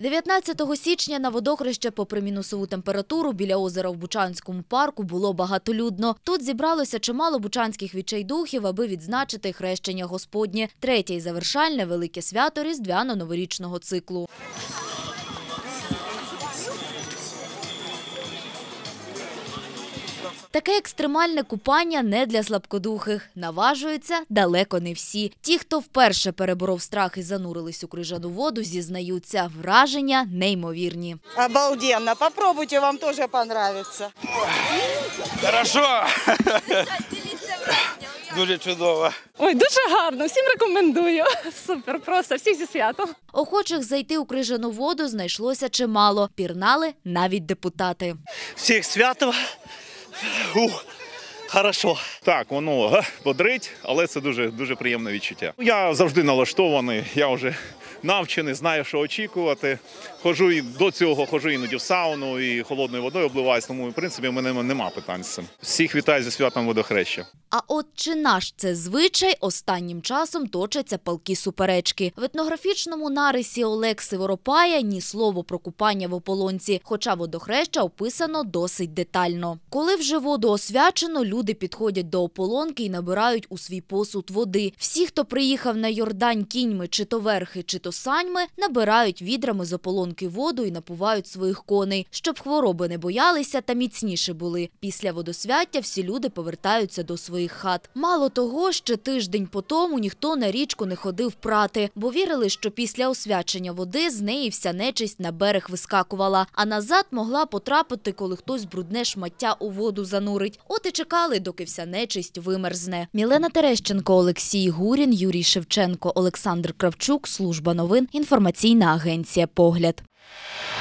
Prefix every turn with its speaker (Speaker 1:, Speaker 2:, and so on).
Speaker 1: 19 січня на водохреще попри мінусову температуру біля озера в Бучанському парку було багатолюдно. Тут зібралося чимало бучанських відчайдухів, аби відзначити хрещення Господнє, третє і завершальне велике свято різдвяно-новорічного циклу. Таке екстремальне купання не для слабкодухих. Наважуються далеко не всі. Ті, хто вперше переборов страх і занурились у крижану воду, зізнаються, враження неймовірні.
Speaker 2: Обалденно. Попробуйте, вам теж понравиться.
Speaker 3: Хорошо. Дуже чудово.
Speaker 4: Ой, дуже гарно, всім рекомендую. Супер, просто всіх зі святом.
Speaker 1: Охочих зайти у крижану воду знайшлося чимало. Пірнали навіть депутати.
Speaker 5: Всіх святого. Хорошо.
Speaker 6: Так, воно бодрить, але це дуже приємне відчуття. Я завжди налаштований, я вже навчений, знаю, що очікувати. Ходжу і до цього, ходжу іноді в сауну і холодною водою обливаюсь, тому, в принципі, в мене нема питань з цим. Всіх вітаю зі святом водохреща.
Speaker 1: А от чи наш це звичай, останнім часом точаться палкі суперечки. В етнографічному нарисі Олекси Воропая ні слова про купання в ополонці, хоча водохреща описано досить детально. Коли вже воду освячено, люди підходять до ополонки і набирають у свій посуд води. Всі, хто приїхав на Йордань кіньми, чи то верхи, чи то саньми, набирають відрами з ополонки воду і напувають своїх коней, щоб хвороби не боялися та міцніші були. Після водосвяття всі люди повертаються до своїх хат. Мало того, ще тиждень по тому ніхто на річку не ходив прати, бо вірили, що після освячення води з неї вся нечисть на берег вискакувала, а назад могла потрапити, коли хтось брудне шмаття у воду занурить. От і чекали, доки вся нечисть вимерзне. Мілена Терещенко, Олексій Гурін, Юрій Шевченко, Олександр Кравчук, Служба новин, інформаційна агенція «Погляд».